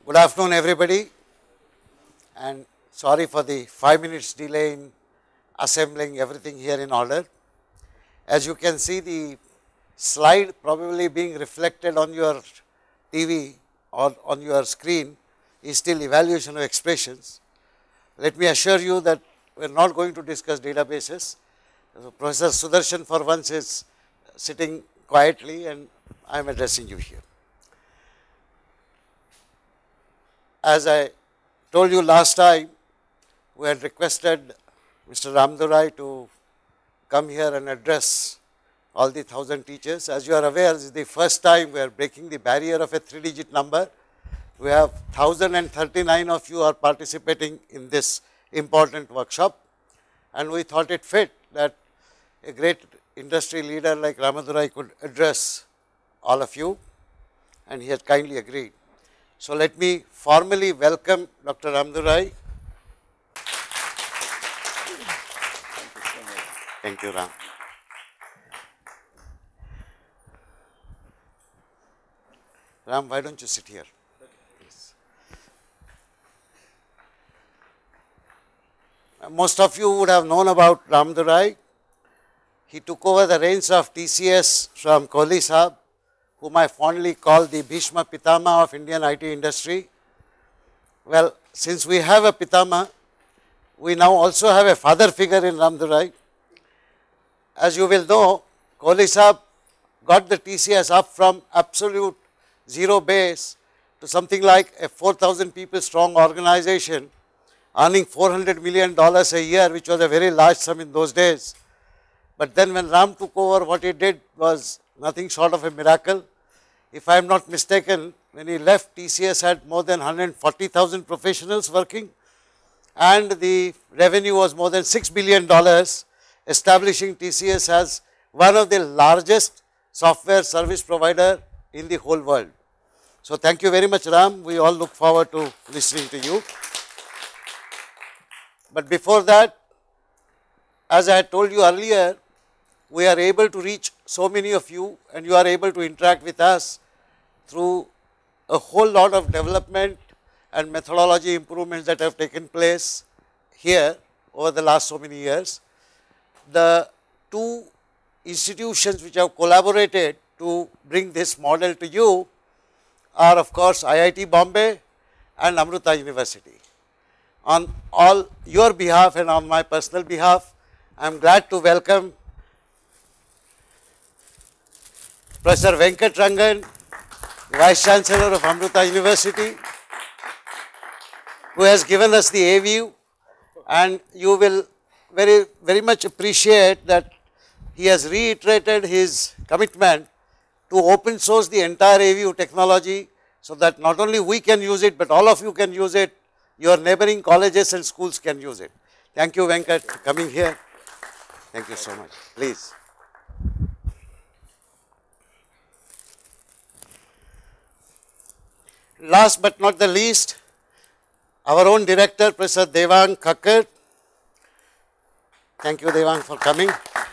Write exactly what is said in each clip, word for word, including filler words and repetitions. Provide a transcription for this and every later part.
Good afternoon, everybody, and sorry for the five minutes delay in assembling everything here in order. As you can see, the slide probably being reflected on your T V or on your screen is still evaluation of expressions. Let me assure you that we are not going to discuss databases. So Professor Sudarshan for once is sitting quietly and I am addressing you here. As I told you last time, we had requested Mister Ramdurai to come here and address all the thousand teachers. As you are aware, this is the first time we are breaking the barrier of a three digit number. We have one thousand thirty-nine of you are participating in this important workshop, and we thought it fit that a great industry leader like Ramadurai could address all of you, and he had kindly agreed. So, let me formally welcome Doctor Ramadurai. Thank you, Ram. Ram, why don't you sit here? Please. Most of you would have known about Ramadurai. He took over the reins of T C S from Kohli Sahab, whom I fondly call the Bhishma Pitama of Indian I T industry. Well, since we have a Pitama, we now also have a father figure in Ramadurai. As you will know, Kohli Sahab got the T C S up from absolute zero base to something like a four thousand people strong organization, earning four hundred million dollars a year, which was a very large sum in those days. But then when Ram took over, what he did was nothing short of a miracle. If I am not mistaken, when he left, T C S had more than one hundred forty thousand professionals working, and the revenue was more than six billion dollars, establishing T C S as one of the largest software service provider in the whole world. So, thank you very much, Ram. We all look forward to listening to you. But before that, as I had told you earlier, we are able to reach so many of you, and you are able to interact with us through a whole lot of development and methodology improvements that have taken place here over the last so many years. The two institutions which have collaborated to bring this model to you are, of course, I I T Bombay and Amrita University. On all your behalf and on my personal behalf, I am glad to welcome Professor Venkat Rangan, Vice Chancellor of Amrita University, who has given us the A V U, and you will very, very much appreciate that he has reiterated his commitment to open source the entire A V U technology, so that not only we can use it, but all of you can use it, your neighboring colleges and schools can use it. Thank you, Venkat, for coming here. Thank you so much. Please. Last but not the least, our own director, Professor Devang Khakkar. Thank you, Devang, for coming.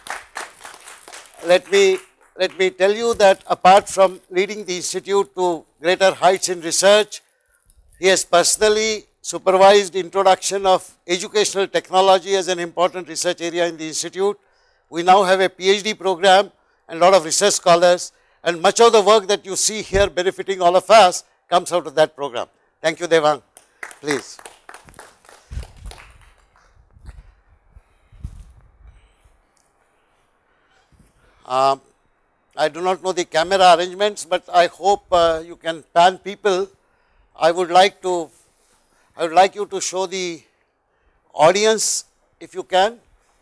Let me, let me tell you that apart from leading the institute to greater heights in research, he has personally supervised introduction of educational technology as an important research area in the institute. We now have a PhD program and a lot of research scholars, and much of the work that you see here benefiting all of us comes out of that program. Thank you, Devang. Please. Um, I do not know the camera arrangements, but I hope uh, you can pan people. I would like to, I would like you to show the audience if you can.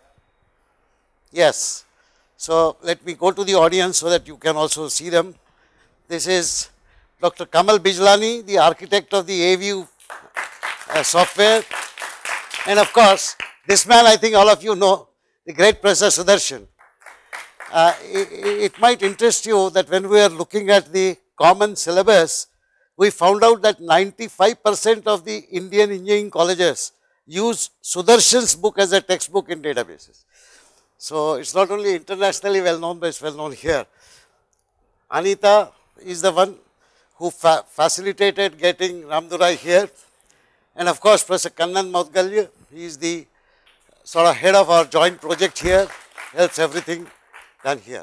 Yes. So, let me go to the audience so that you can also see them. This is Doctor Kamal Bijlani, the architect of the A V U uh, software, and of course, this man I think all of you know, the great Professor Sudarshan. Uh, it, it might interest you that when we are looking at the common syllabus, we found out that ninety-five percent of the Indian engineering colleges use Sudarshan's book as a textbook in databases. So, it is not only internationally well known, but it is well known here. Anita is the one who fa facilitated getting Ramdurai here. And of course, Professor Kannan Moudgalya, he is the sort of head of our joint project here, helps everything done here.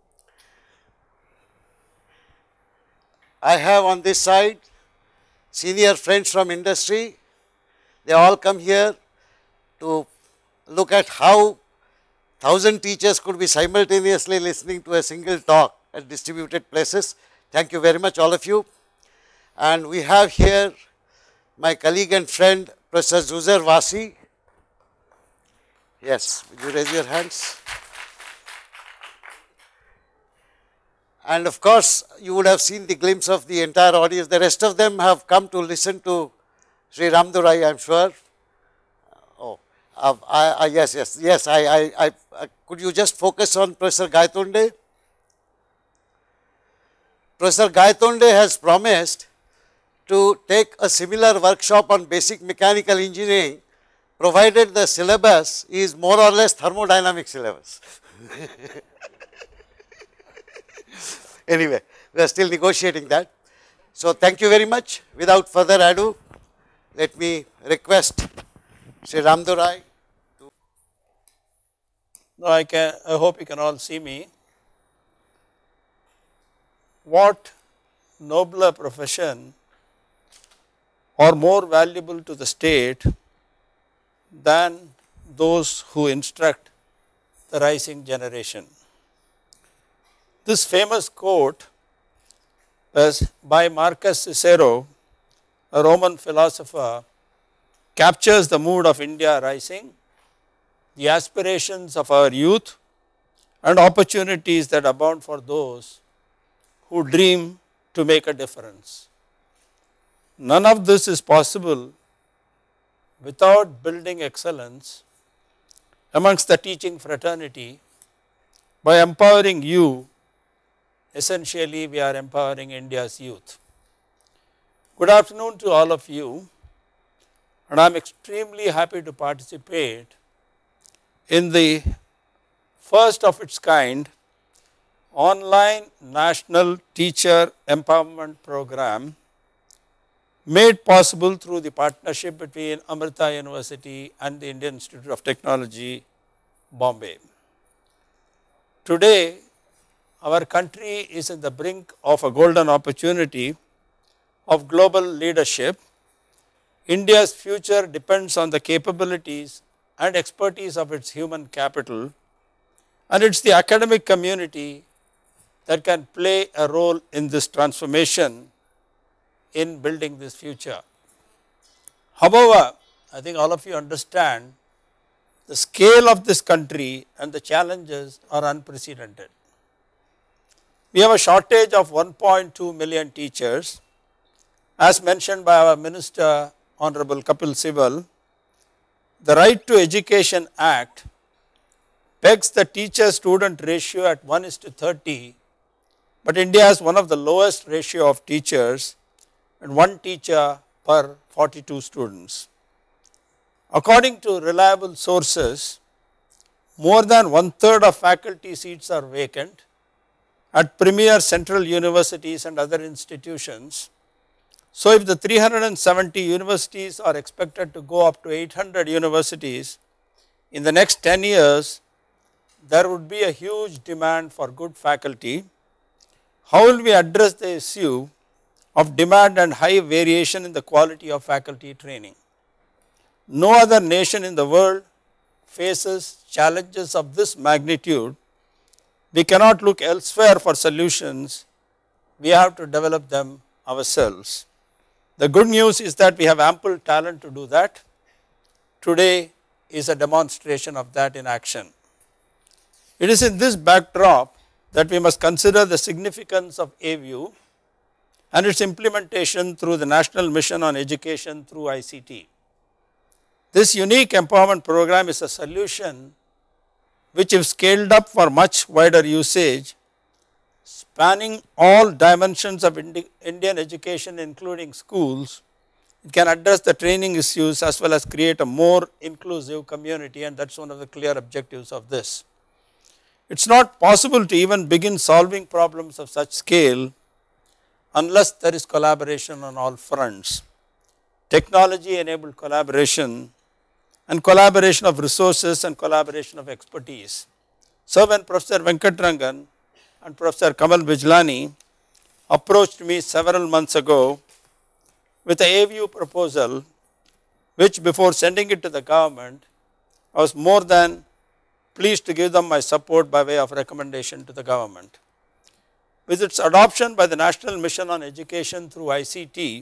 I have on this side senior friends from industry. They all come here to look at how thousand teachers could be simultaneously listening to a single talk at distributed places. Thank you very much, all of you. And we have here my colleague and friend, Professor Zuzair Wasi. Yes, will you raise your hands? And of course, you would have seen the glimpse of the entire audience. The rest of them have come to listen to Sri Ramdurai, I am sure. Oh, uh, I, I, yes, yes, yes. I, I, I, uh, could you just focus on Professor Gaitonde? Professor Gaitonde has promised to take a similar workshop on basic mechanical engineering, provided the syllabus is more or less thermodynamic syllabus. Anyway, we are still negotiating that. So, thank you very much. Without further ado, let me request Sri Ramdurai to. No, I can. I hope you can all see me. What nobler profession or more valuable to the state than those who instruct the rising generation? This famous quote is by Marcus Cicero, a Roman philosopher, captures the mood of India rising, the aspirations of our youth, and opportunities that abound for those who dream to make a difference. None of this is possible without building excellence amongst the teaching fraternity. By empowering you, essentially we are empowering India's youth. Good afternoon to all of you, and I am extremely happy to participate in the first of its kind online national teacher empowerment program made possible through the partnership between Amrita University and the Indian Institute of Technology, Bombay. Today, our country is in the brink of a golden opportunity of global leadership. India's future depends on the capabilities and expertise of its human capital, and it is the academic community that can play a role in this transformation in building this future. However, I think all of you understand the scale of this country and the challenges are unprecedented. We have a shortage of one point two million teachers. As mentioned by our Minister Honorable Kapil Sibal, the Right to Education Act pegs the teacher-student ratio at one is to thirty, but India has one of the lowest ratio of teachers and one teacher per forty-two students. According to reliable sources, more than one third of faculty seats are vacant at premier central universities and other institutions. So, if the three hundred seventy universities are expected to go up to eight hundred universities in the next ten years, there would be a huge demand for good faculty. How will we address the issue of demand and high variation in the quality of faculty training? No other nation in the world faces challenges of this magnitude. We cannot look elsewhere for solutions, we have to develop them ourselves. The good news is that we have ample talent to do that. Today is a demonstration of that in action. It is in this backdrop that we must consider the significance of A V U and its implementation through the National Mission on Education through I C T. This unique empowerment program is a solution which, if scaled up for much wider usage, spanning all dimensions of Indi Indian education including schools, it can address the training issues as well as create a more inclusive community, and that is one of the clear objectives of this. It is not possible to even begin solving problems of such scale unless there is collaboration on all fronts. Technology enabled collaboration and collaboration of resources and collaboration of expertise. So when Professor Venkatrangan and Professor Kamal Bijlani approached me several months ago with a A V U proposal, which before sending it to the government, I was more than pleased to give them my support by way of recommendation to the government. With its adoption by the National Mission on Education through I C T,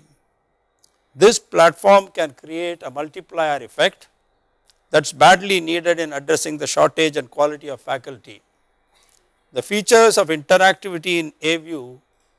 this platform can create a multiplier effect that is badly needed in addressing the shortage and quality of faculty. The features of interactivity in A V U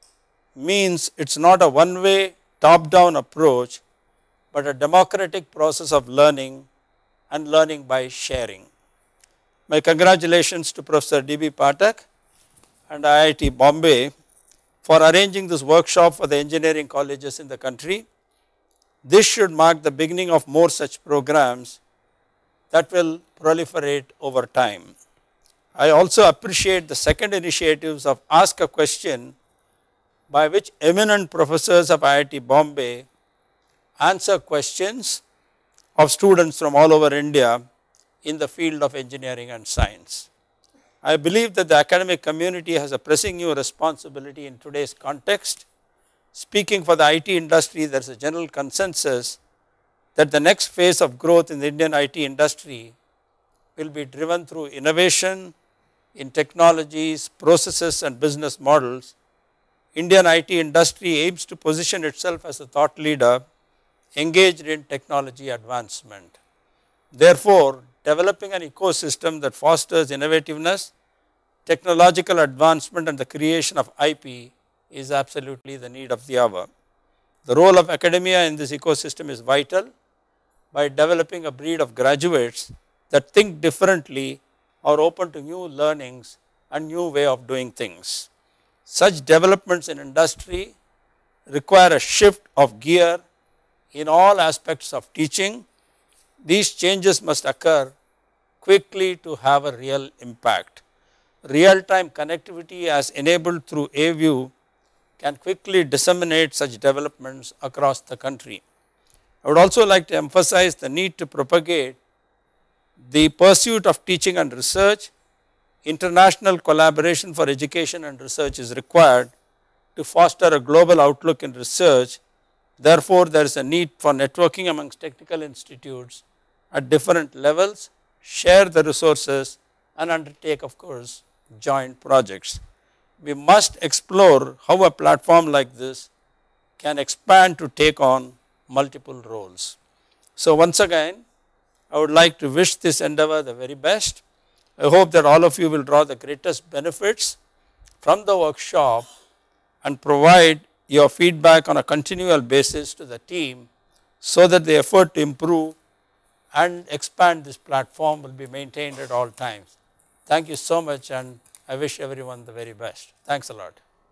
means it is not a one way top down approach, but a democratic process of learning and learning by sharing. My congratulations to Professor D B Pathak and I I T Bombay for arranging this workshop for the engineering colleges in the country. This should mark the beginning of more such programs that will proliferate over time. I also appreciate the second initiatives of Ask a Question, by which eminent professors of I I T Bombay answer questions of students from all over India in the field of engineering and science. I believe that the academic community has a pressing new responsibility in today's context. Speaking for the I T industry, there is a general consensus that the next phase of growth in the Indian I T industry will be driven through innovation in technologies, processes and business models. Indian I T industry aims to position itself as a thought leader engaged in technology advancement. Therefore, developing an ecosystem that fosters innovativeness, technological advancement and the creation of I P is absolutely the need of the hour. The role of academia in this ecosystem is vital by developing a breed of graduates that think differently, are open to new learnings and new way of doing things. Such developments in industry require a shift of gear in all aspects of teaching. These changes must occur quickly to have a real impact. Real time connectivity as enabled through A V U can quickly disseminate such developments across the country. I would also like to emphasize the need to propagate the pursuit of teaching and research. International collaboration for education and research is required to foster a global outlook in research. Therefore, there is a need for networking amongst technical institutes at different levels, share the resources and undertake of course joint projects. We must explore how a platform like this can expand to take on multiple roles. So once again, I would like to wish this endeavor the very best. I hope that all of you will draw the greatest benefits from the workshop and provide your feedback on a continual basis to the team so that the effort to improve and expand this platform will be maintained at all times. Thank you so much and I wish everyone the very best. Thanks a lot.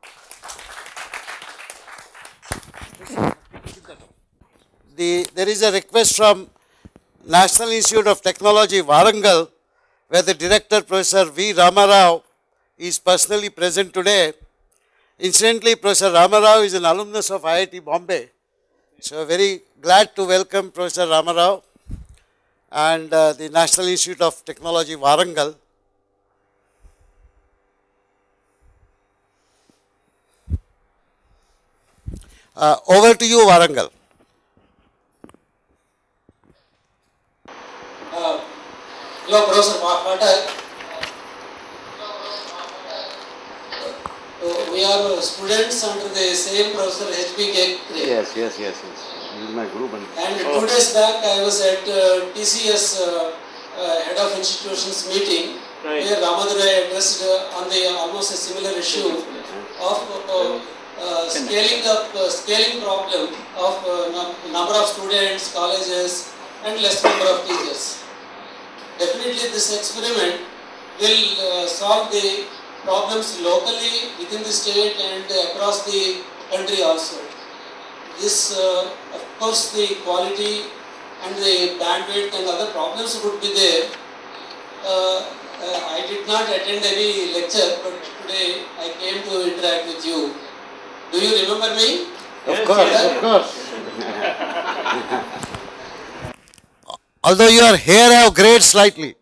The, there is a request from National Institute of Technology, Warangal, where the director, Professor V. Ramarao, is personally present today. Incidentally, Professor Ramarao is an alumnus of I I T Bombay. So, very glad to welcome Professor Ramarao and uh, the National Institute of Technology, Warangal. Uh, over to you, Warangal. Uh, hello, Professor Pathak. Uh, we are students under the same Professor H P K. Yes, yes, yes, yes. This is my group. And, and oh. two days back I was at uh, T C S uh, uh, Head of Institutions meeting, right, where Ramadurai addressed uh, on the uh, almost a similar issue of uh, uh, scaling up, uh, scaling problem of uh, number of students, colleges and less number of teachers. Definitely this experiment will uh, solve the problems locally within the state and across the country also. This, uh, of course, the quality and the bandwidth and other problems would be there. Uh, uh, I did not attend any lecture, but today I came to interact with you. Do you remember me? Of course, of course. Although your hair have grayed slightly.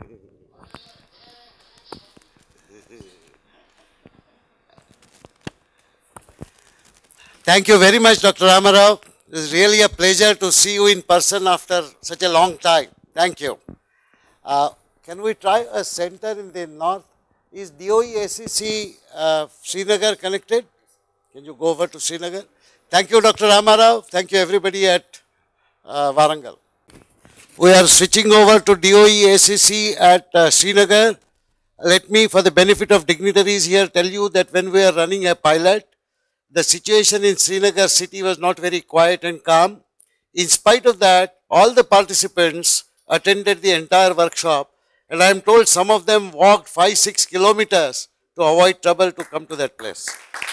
Thank you very much, Doctor Ramarao. It is really a pleasure to see you in person after such a long time. Thank you. Uh, can we try a center in the north? Is D O E A C C uh, Srinagar connected? Can you go over to Srinagar? Thank you, Doctor Ramarao. Thank you, everybody at uh, Warangal. We are switching over to D O E A C C at uh, Srinagar. Let me, for the benefit of dignitaries here, tell you that when we are running a pilot, the situation in Srinagar city was not very quiet and calm. In spite of that, all the participants attended the entire workshop, and I am told some of them walked five, six kilometers to avoid trouble to come to that place.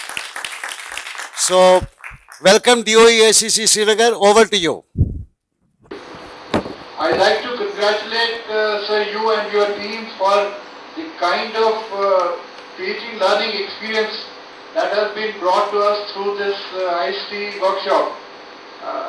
So, welcome D O E A C C Srinagar, over to you. I'd like to congratulate uh, Sir, you and your team for the kind of uh, teaching learning experience that has been brought to us through this uh, I S T workshop. Uh,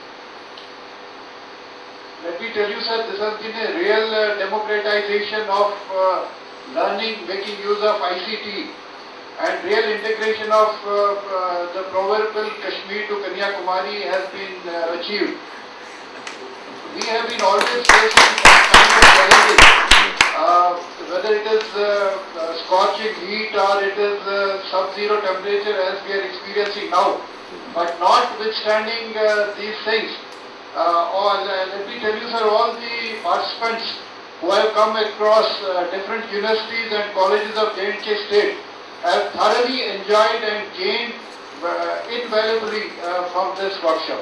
let me tell you, sir, this has been a real uh, democratization of uh, learning, making use of I C T, and real integration of uh, uh, the proverbial Kashmir to Kanyakumari has been uh, achieved. We have been always facing some kind of challenges, uh, whether it is uh, uh, scorching heat or it is uh, sub-zero temperature as we are experiencing now. But notwithstanding uh, these things, uh, all, uh, let me tell you, sir, all the participants who have come across uh, different universities and colleges of J and K State have thoroughly enjoyed and gained uh, invaluably uh, from this workshop.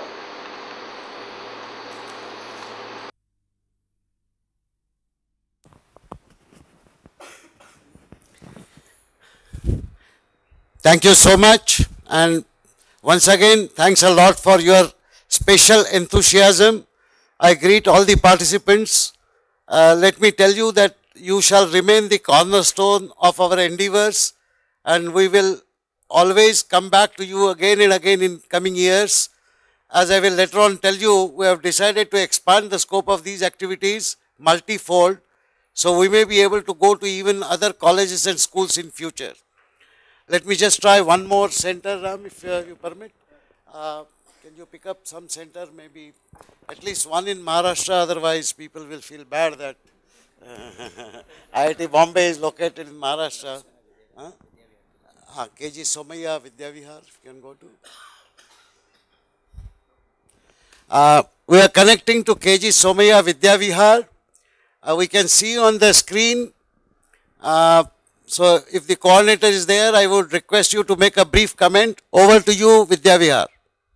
Thank you so much, and once again, thanks a lot for your special enthusiasm. I greet all the participants. Uh, let me tell you that you shall remain the cornerstone of our endeavors, and we will always come back to you again and again in coming years. As I will later on tell you, we have decided to expand the scope of these activities multifold, so we may be able to go to even other colleges and schools in future. Let me just try one more center, Ram, if uh, you permit. Uh, can you pick up some center, maybe at least one in Maharashtra, otherwise people will feel bad that uh, I I T Bombay is located in Maharashtra. Huh? Uh, K G Somaiya Vidyavihar, if you can go to. Uh, we are connecting to K G Somaiya Vidyavihar. Uh, we can see on the screen. Uh, So, if the coordinator is there, I would request you to make a brief comment. Over to you, Vidyavihar.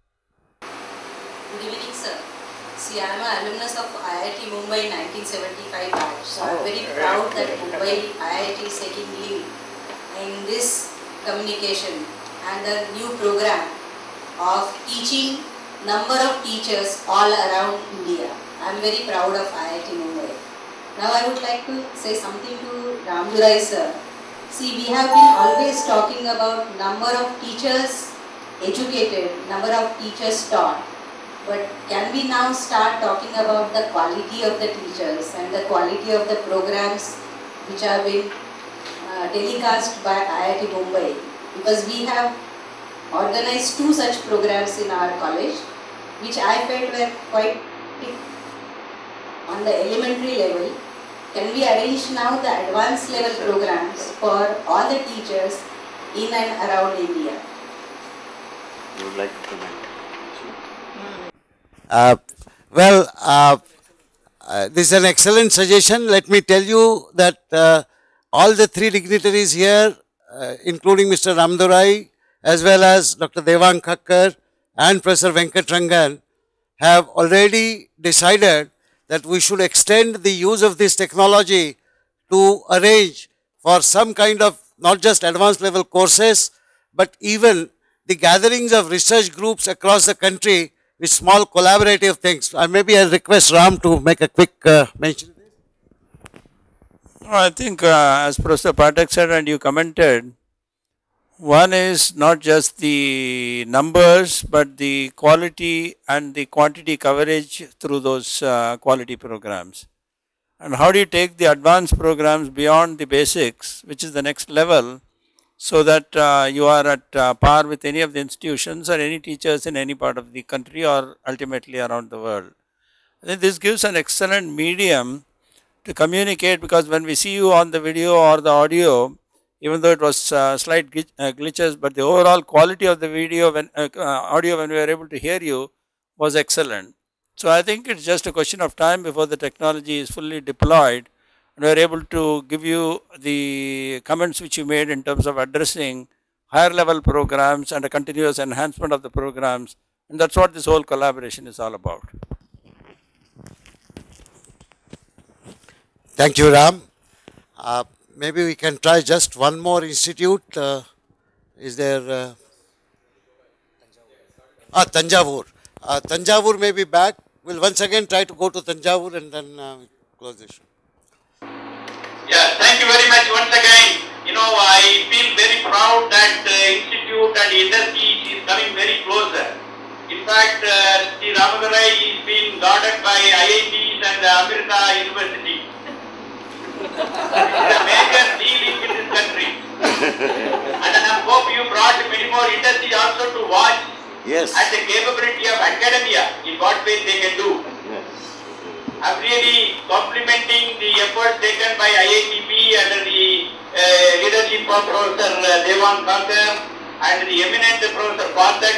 Good evening, sir. See, I am an alumnus of I I T Mumbai nineteen seventy-five batch. So, I am very proud that Mumbai I I T is taking lead in this communication and the new program of teaching number of teachers all around India. I am very proud of I I T Mumbai. Now, I would like to say something to Ramdurai, sir. See, we have been always talking about number of teachers educated, number of teachers taught. But can we now start talking about the quality of the teachers and the quality of the programs which have been uh, telecast by I I T Mumbai? Because we have organized two such programs in our college, which I felt were quite on the elementary level. Can we arrange now the advanced level programs for all the teachers in and around India? You would like to comment? Uh, well, uh, uh, this is an excellent suggestion. Let me tell you that uh, all the three dignitaries here, uh, including Mister Ramdurai, as well as Doctor Devang Khakkar and Professor Venkatrangan, have already decided that we should extend the use of this technology to arrange for some kind of not just advanced level courses, but even the gatherings of research groups across the country with small collaborative things. Uh, maybe I'll request Ram to make a quick uh, mention. I think uh, as Professor Pathak said and you commented, One is not just the numbers, but the quality and the quantity coverage through those uh, quality programs. And how do you take the advanced programs beyond the basics, which is the next level, so that uh, you are at uh, par with any of the institutions or any teachers in any part of the country or ultimately around the world. I think this gives an excellent medium to communicate, because when we see you on the video or the audio, even though it was uh, slight glitch, uh, glitches, but the overall quality of the video when uh, uh, audio when we were able to hear you was excellent. So I think it's just a question of time before the technology is fully deployed and we are able to give you the comments which you made in terms of addressing higher level programs and a continuous enhancement of the programs, and that's what this whole collaboration is all about. Thank you, Ram. Uh, maybe we can try just one more institute. Uh, is there? Uh, ah, Tanjavur. Uh, Tanjavur may be back. We'll once again try to go to Tanjavur and then uh, close the show. Yeah, thank you very much once again. You know, I feel very proud that uh, institute and industry is coming very closer. In fact, uh, Sri Ramadurai is being guarded by I I Ts and uh, Amrita University. It is a major deal in this country. And I hope you brought many more industry also to watch. Yes. At the capability of academia in what way they can do. Yes. I'm really complimenting the efforts taken by I I T B under the uh, leadership of Professor uh, Devan Thakur and the eminent Professor Pathak,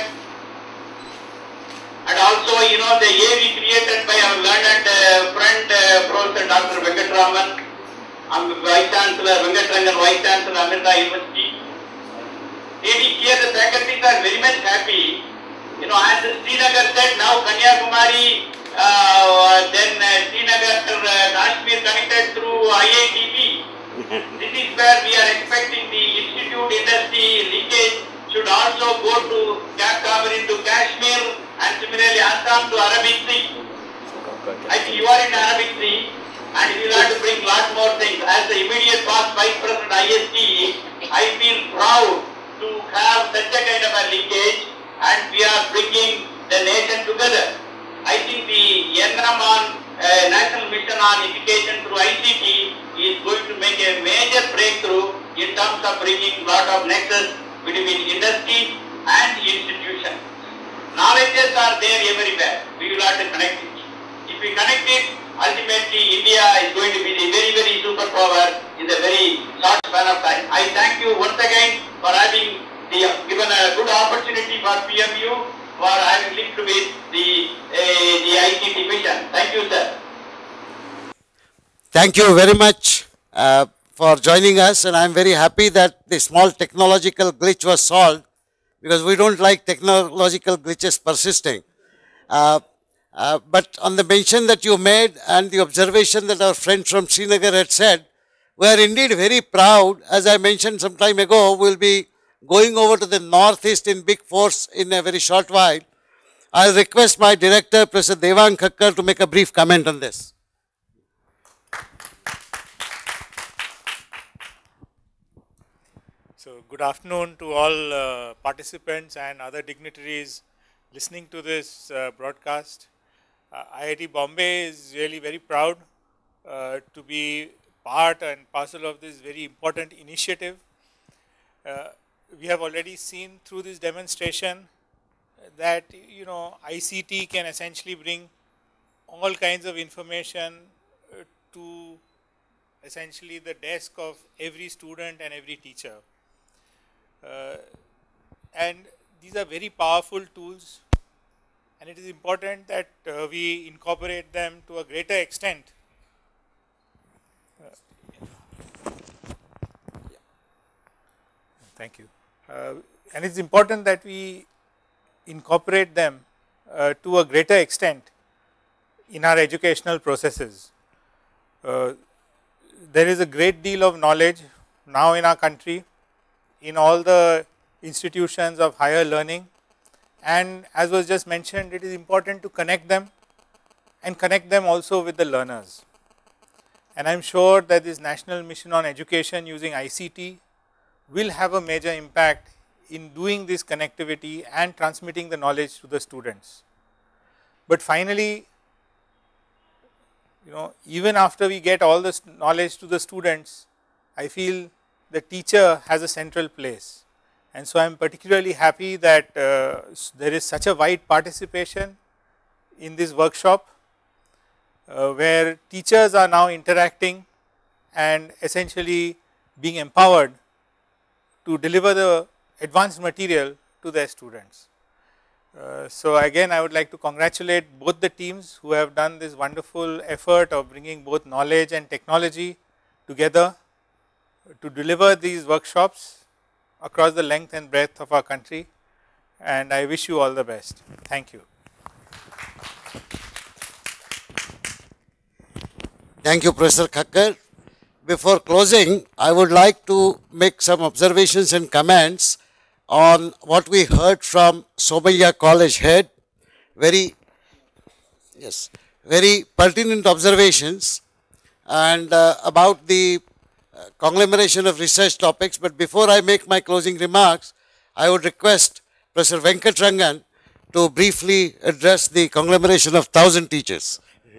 and also, you know, the A V created by our learned uh, friend uh, Professor Doctor Venkatraman, um, Vice Chancellor Venkatrangan, Vice Chancellor Amrita University. Really here the faculties are very much happy. You know, as Srinagar said, now Kanyakumari, uh, then uh, Srinagar, uh, Kashmir connected through I I T B. This is where we are expecting the institute industry linkage should also go to Kashmir into Kashmir and similarly Assam to Arabic Sea. I think you are in Arabic Sea and we will have to bring lot more things. As the immediate past Vice President I S T, I feel proud to have such a kind of a linkage, and we are bringing the nation together. I think the N R A M on uh, National Mission on Education through I C T is going to make a major breakthrough in terms of bringing lot of nexus between industry and institution. Knowledges are there everywhere. We will have to connect it. If we connect it, ultimately India is going to be the very, very superpower in a very short span of time. I thank you once again for having the, given a good opportunity for P M U for having linked with the, uh, the I C T mission. Thank you, sir. Thank you very much uh, for joining us, and I'm very happy that the small technological glitch was solved, because we don't like technological glitches persisting. Uh, uh, but on the mention that you made and the observation that our friend from Srinagar had said, we are indeed very proud. As I mentioned some time ago, we'll be going over to the northeast in big force in a very short while. I'll request my director, Professor Devang Thakur, to make a brief comment on this. So, good afternoon to all uh, participants and other dignitaries listening to this uh, broadcast. Uh, I I T Bombay is really very proud uh, to be part and parcel of this very important initiative. Uh, we have already seen through this demonstration that, you know, I C T can essentially bring all kinds of information uh, to essentially the desk of every student and every teacher. Uh, and these are very powerful tools, and it is important that uh, we incorporate them to a greater extent. Uh, yeah. Thank you. Uh, and it's important that we incorporate them uh, to a greater extent in our educational processes. Uh, there is a great deal of knowledge now in our country, in all the institutions of higher learning, and as was just mentioned, it is important to connect them and connect them also with the learners. And I am sure that this National Mission on Education using I C T will have a major impact in doing this connectivity and transmitting the knowledge to the students. But finally, you know, even after we get all this knowledge to the students, I feel the teacher has a central place. And so I am particularly happy that uh, there is such a wide participation in this workshop, uh, where teachers are now interacting and essentially being empowered to deliver the advanced material to their students. Uh, so again, I would like to congratulate both the teams who have done this wonderful effort of bringing both knowledge and technology together to deliver these workshops across the length and breadth of our country, and I wish you all the best. Thank you. Thank you, Professor Khakkar. Before closing, I would like to make some observations and comments on what we heard from Somaiya College head. Very, yes, very pertinent observations and uh, about the uh, conglomeration of research topics. But before I make my closing remarks, I would request Professor Venkatrangan to briefly address the conglomeration of thousand teachers.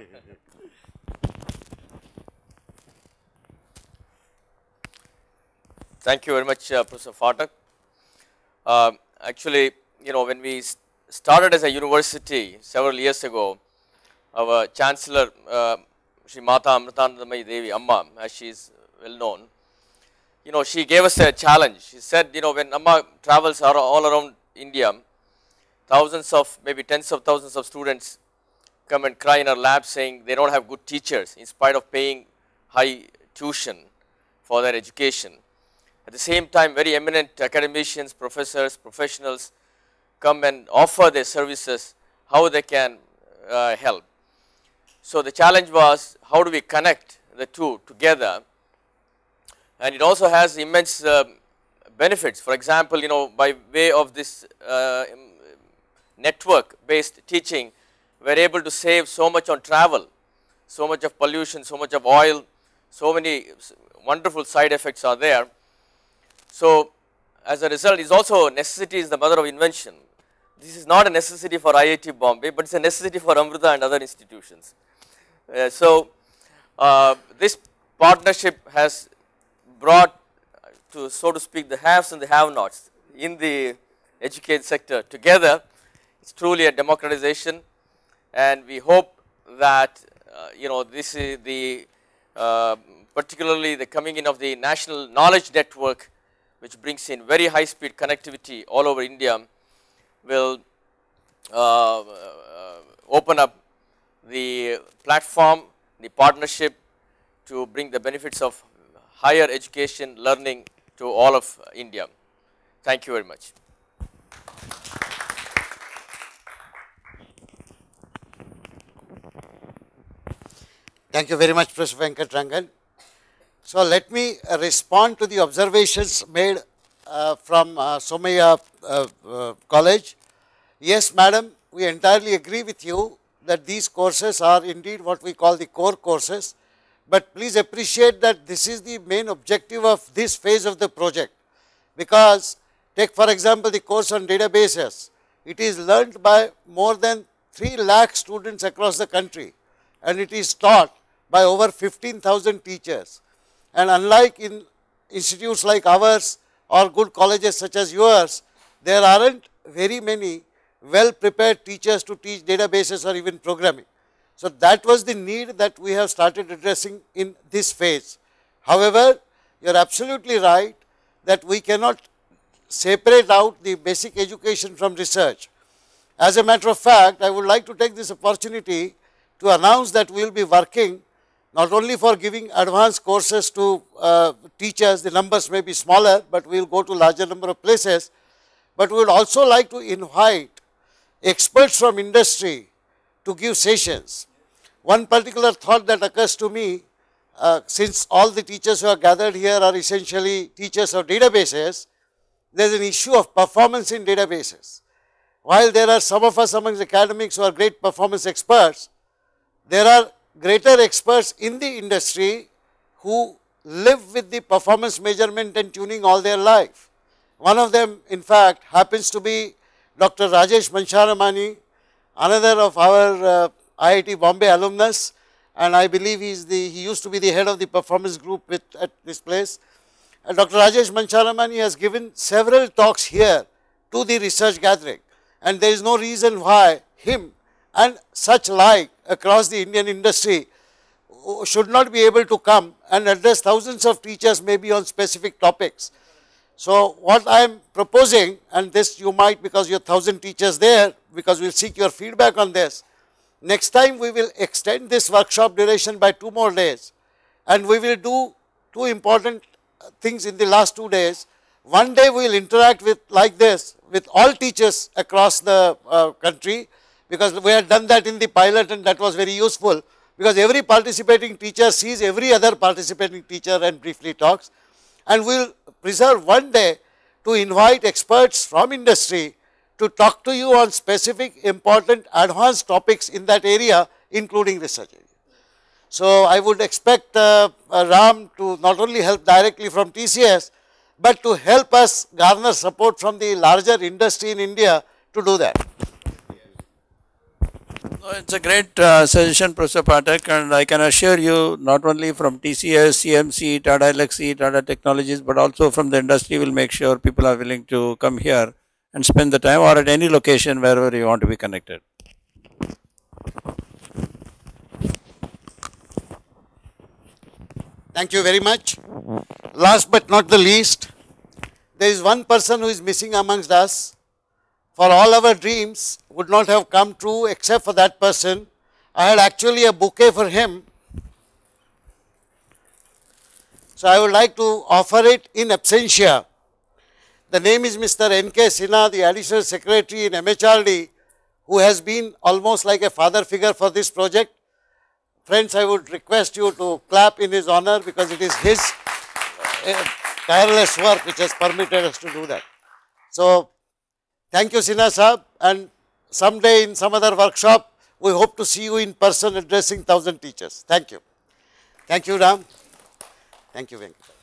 Thank you very much, uh, Professor Phatak. Uh, actually, you know, when we started as a university several years ago, our Chancellor, uh, Shri Mata Amritanandamayi Devi Amma, as she is well known, you know, she gave us a challenge. She said, you know, when Amma travels all around India, thousands of, maybe tens of thousands of students come and cry in her lab saying they don't have good teachers in spite of paying high tuition for their education. At the same time, very eminent academicians, professors, professionals come and offer their services, how they can uh, help. So the challenge was, how do we connect the two together? And it also has immense uh, benefits. For example, you know, by way of this uh, network-based teaching, we are able to save so much on travel, so much of pollution, so much of oil, so many wonderful side effects are there. So, as a result, is also necessity is the mother of invention. This is not a necessity for I I T Bombay, but it is a necessity for Amrita and other institutions. Uh, so, uh, this partnership has brought, to so to speak, the haves and the have-nots in the education sector together. It is truly a democratization, and we hope that uh, you know, this is the uh, particularly the coming in of the National Knowledge Network, which brings in very high speed connectivity all over India, will uh, uh, open up the platform, the partnership to bring the benefits of higher education learning to all of India. Thank you very much. Thank you very much, Professor Venkatrangan. So let me uh, respond to the observations made uh, from uh, Somaiya uh, uh, College. Yes, madam, we entirely agree with you that these courses are indeed what we call the core courses, but please appreciate that this is the main objective of this phase of the project, because take for example the course on databases. It is learned by more than three lakh students across the country, and it is taught by over fifteen thousand teachers. And unlike in institutes like ours or good colleges such as yours, there aren't very many well prepared teachers to teach databases or even programming. So that was the need that we have started addressing in this phase. However, you are absolutely right that we cannot separate out the basic education from research. As a matter of fact, I would like to take this opportunity to announce that we will be working not only for giving advanced courses to uh, teachers, the numbers may be smaller, but we will go to larger number of places, but we would also like to invite experts from industry to give sessions. One particular thought that occurs to me, uh, since all the teachers who are gathered here are essentially teachers of databases, there is an issue of performance in databases. While there are some of us amongst academics who are great performance experts, there are greater experts in the industry who live with the performance measurement and tuning all their life. One of them, in fact, happens to be Doctor Rajesh Mancharamani, another of our uh, I I T Bombay alumnus, and I believe he is the, he used to be the head of the performance group with, at this place. And Doctor Rajesh Mancharamani has given several talks here to the research gathering, and there is no reason why him and such like across the Indian industry should not be able to come and address thousands of teachers maybe on specific topics. So what I am proposing, and this you might, because you have thousand teachers there, because we will seek your feedback on this. Next time we will extend this workshop duration by two more days, and we will do two important things in the last two days. One day we will interact with like this with all teachers across the uh, country, because we had done that in the pilot and that was very useful, because every participating teacher sees every other participating teacher and briefly talks. And we will reserve one day to invite experts from industry to talk to you on specific important advanced topics in that area, including research area. So I would expect uh, uh, Ram to not only help directly from T C S, but to help us garner support from the larger industry in India to do that. No, it's a great uh, suggestion, Professor Pathak, and I can assure you not only from T C S, C M C, Tata Elxsi, Tata Technologies, but also from the industry will make sure people are willing to come here and spend the time, or at any location wherever you want to be connected. Thank you very much. Last but not the least, there is one person who is missing amongst us. For all our dreams would not have come true except for that person. I had actually a bouquet for him. So I would like to offer it in absentia. The name is Mister N K Sinha, the Additional Secretary in M H R D, who has been almost like a father figure for this project. Friends, I would request you to clap in his honor, because it is his uh, tireless work which has permitted us to do that. So, thank you Sinha Sahab, and someday in some other workshop, we hope to see you in person addressing thousand teachers. Thank you. Thank you Ram. Thank you Venkat.